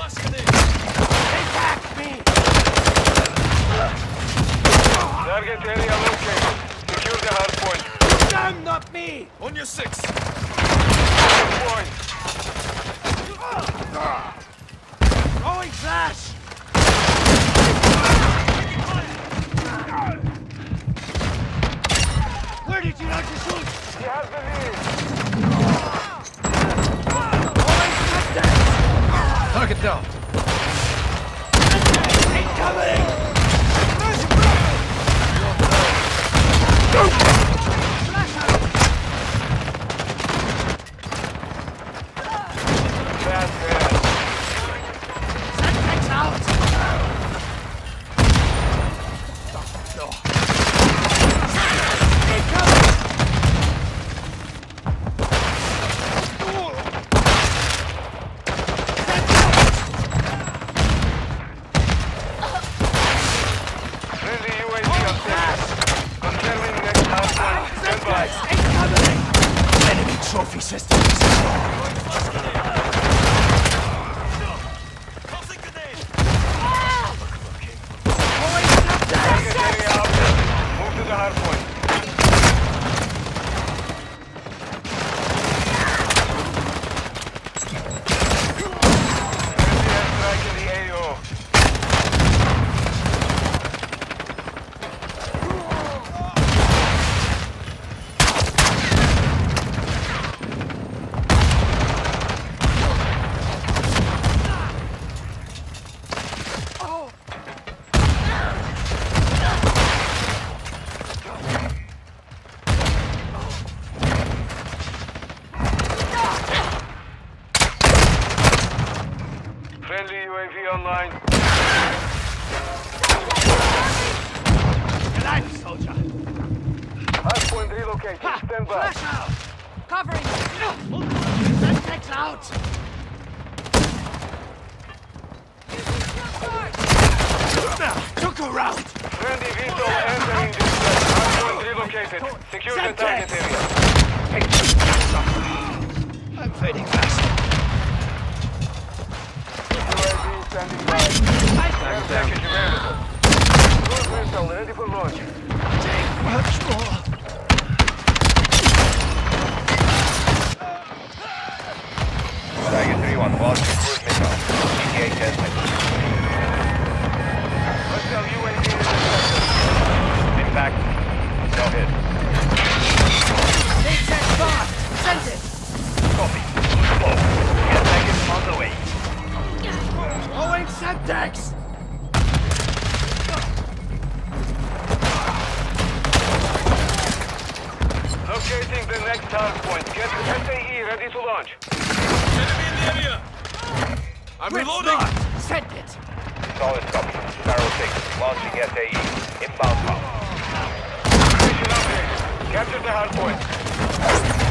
Attack me! Target area located. Secure the hard point. Damn, not me! On your 6. Point. Throwing flash! Where did you like to shoot? He has the lead. Target down. Incoming! Fast man. Setbacks out! Friendly UAV on station. Confirming next hard point. Stand by. Incoming! Enemy trophy systems! Target area outset. Move to the hard point. Friendly airstrike in the AO. Friendly UAV online. Alive, soldier! Hardpoint relocated. Stand by. Flash out! Covering! Setbacks out! Took a round! Friendly VTOL entering this place. Hardpoint relocated. Secure the target area. I'm fading fast. UAV standing by. Air package available. Cruise missile ready for launch. Take much more. Tiger 3-1, launch cruise missile. ETA testing. Hostile UAV intercepted. Impact. No hit. Take that spot! Send it! Copy. Slow. Get package on the way. Throwing Semtex! Locating the next hard point. Get SAE ready to launch. Enemy in the area. I'm reloading. Send it! Solid copy. Sparrow 6, launching SAE. Inbound power. Mission updated. Capture the hard point.